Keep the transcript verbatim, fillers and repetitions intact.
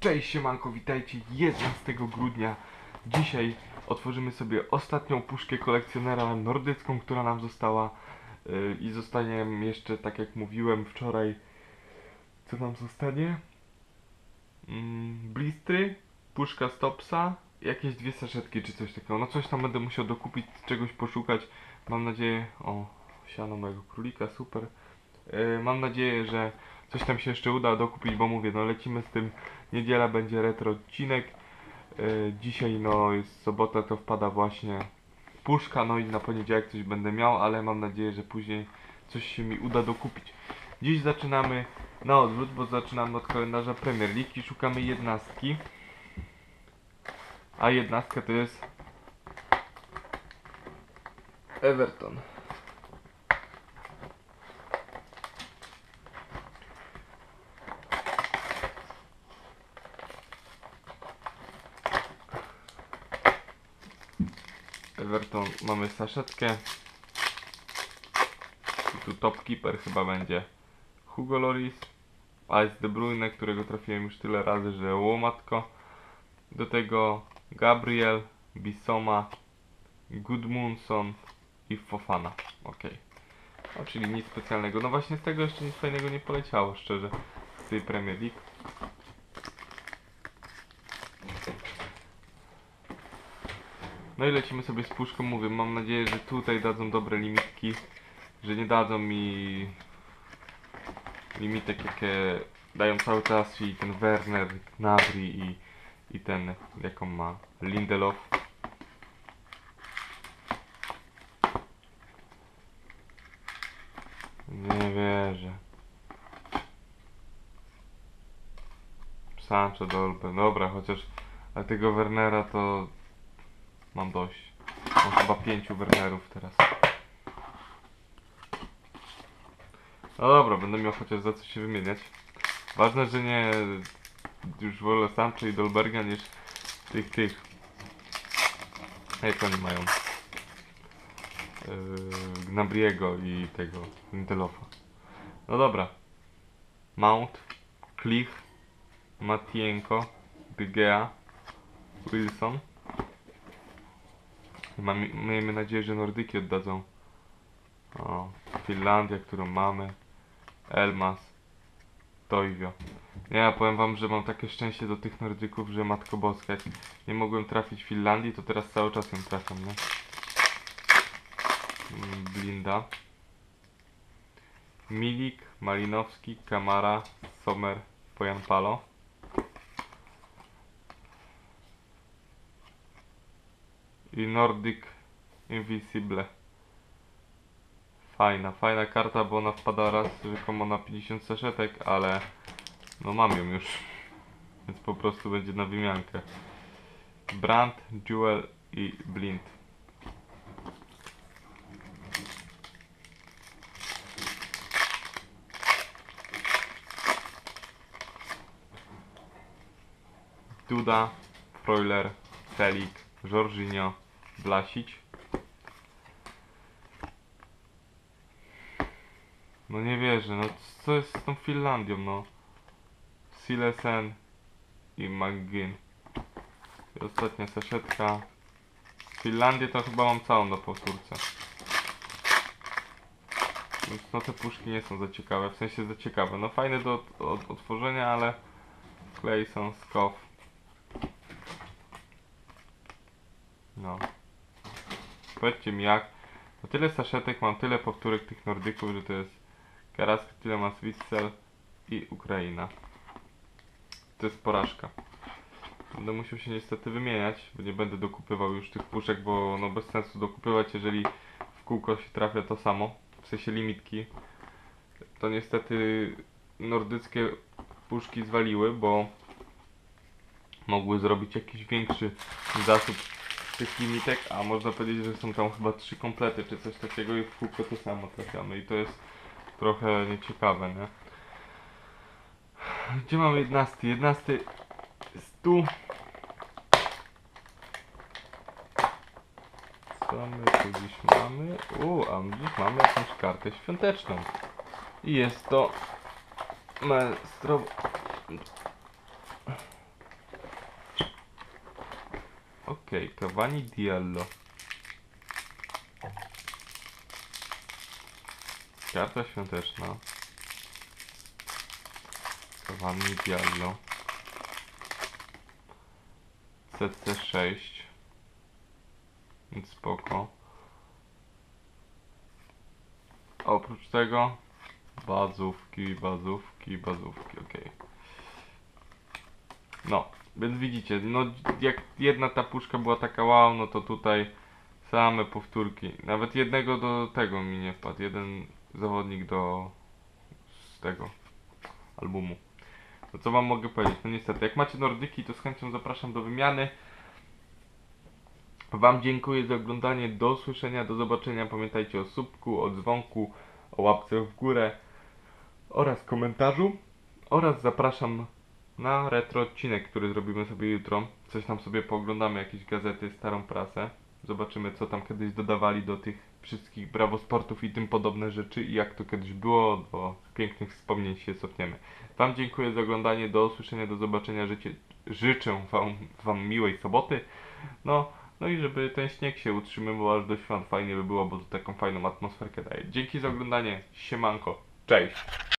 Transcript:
Cześć siemanko, witajcie jedenastego grudnia. Dzisiaj otworzymy sobie ostatnią puszkę kolekcjonera nordycką, która nam została yy, i zostanie jeszcze, tak jak mówiłem wczoraj, co nam zostanie? Mm, blistry, puszka Stopsa, jakieś dwie saszetki czy coś takiego. No coś tam będę musiał dokupić, czegoś poszukać. Mam nadzieję... O, siano mojego królika, super. Yy, mam nadzieję, że coś tam się jeszcze uda dokupić, bo mówię, no lecimy z tym. Niedziela będzie retro odcinek. Yy, dzisiaj no jest sobota, to wpada właśnie puszka, no i na poniedziałek coś będę miał, ale mam nadzieję, że później coś się mi uda dokupić. Dziś zaczynamy na odwrót, bo zaczynamy od kalendarza Premier League i szukamy jednostki. A jednostka to jest Everton. Everton mamy saszetkę. I tu top keeper chyba będzie Hugo Lloris, Ice De Bruyne, którego trafiłem już tyle razy, że łomatko. Do tego Gabriel, Bissoma, Gudmundsson i Fofana. Ok. No, czyli nic specjalnego. No właśnie z tego jeszcze nic fajnego nie poleciało, szczerze, z tej Premier League. No i lecimy sobie z puszką, mówię, mam nadzieję, że tutaj dadzą dobre limitki, że nie dadzą mi limitek, jakie dają cały czas, czyli ten Werner, Gnabry i, i ten, jaką ma Lindelof. Nie wierzę. Sancho, Dolbe, dobra, chociaż ale tego Wernera to mam dość. Mam chyba pięciu Wernerów teraz. No dobra, będę miał chociaż za co się wymieniać. Ważne, że nie już wolę Sancho i Dolberga niż tych tych. Jak oni mają? Yy, Gnabriego i tego Lindelofa. No dobra. Mount, Klich, Matienko, De Gea, Wilson. Mamy, miejmy nadzieję, że Nordyki oddadzą. O, Finlandia, którą mamy. Elmas, Toivio. Nie, ja powiem wam, że mam takie szczęście do tych Nordyków, że matko boska. Jak nie mogłem trafić w Finlandii, to teraz cały czas ją trafiam, nie? Blinda. Milik, Malinowski, Kamara, Sommer, Pojanpalo. I Nordic Invisible. Fajna, fajna karta, bo ona wpada raz rzekomo na pięćdziesiąt saszetek, ale no mam ją już. Więc po prostu będzie na wymiankę. Brandt, Jewel i Blind. Duda, Freuler, Celik, Jorginho, Vlasic. No nie wierzę, no co jest z tą Finlandią, no. Silesen i McGinn. I ostatnia saszetka. Finlandię to chyba mam całą na powtórce. Więc no te puszki nie są za ciekawe, w sensie za ciekawe. No fajne do od, od, otworzenia, ale Clayson, Skoff. No. Powiedzcie mi jak. No tyle saszetek, mam tyle powtórek tych Nordyków, że to jest Karaska, Tielemans, Witsel i Ukraina. To jest porażka. Będę musiał się niestety wymieniać, bo nie będę dokupywał już tych puszek, bo no bez sensu dokupywać, jeżeli w kółko się trafia to samo, w sensie limitki. To niestety nordyckie puszki zwaliły, bo mogły zrobić jakiś większy zasób tych limitek, a można powiedzieć, że są tam chyba trzy komplety czy coś takiego i w kółko to samo trafiamy i to jest trochę nieciekawe, nie? Gdzie mamy jedenasty? jedenasty jest tu. Co my tu dziś mamy? U, a my dziś mamy jakąś kartę świąteczną. I jest to Maestro Okej, okay, Cavani Diallo. Karta świąteczna. Cavani Diallo. C C sześć. Więc spoko. A oprócz tego bazówki, bazówki, bazówki, okej. Okay. No, więc widzicie, no jak jedna ta puszka była taka wow, no to tutaj same powtórki. Nawet jednego do tego mi nie wpadł. Jeden zawodnik do z tego albumu. No co wam mogę powiedzieć? No niestety, jak macie nordyki, to z chęcią zapraszam do wymiany. Wam dziękuję za oglądanie, do usłyszenia, do zobaczenia. Pamiętajcie o subku, o dzwonku, o łapce w górę oraz komentarzu. Oraz zapraszam na retro odcinek, który zrobimy sobie jutro. Coś tam sobie pooglądamy, jakieś gazety, starą prasę. Zobaczymy, co tam kiedyś dodawali do tych wszystkich Brawo Sportów i tym podobne rzeczy i jak to kiedyś było. Do pięknych wspomnień się cofniemy. Wam dziękuję za oglądanie, do usłyszenia, do zobaczenia. Życie, życzę wam, wam miłej soboty. No, no i żeby ten śnieg się utrzymywał aż do świąt. Fajnie by było, bo to taką fajną atmosferkę daje. Dzięki za oglądanie. Siemanko. Cześć.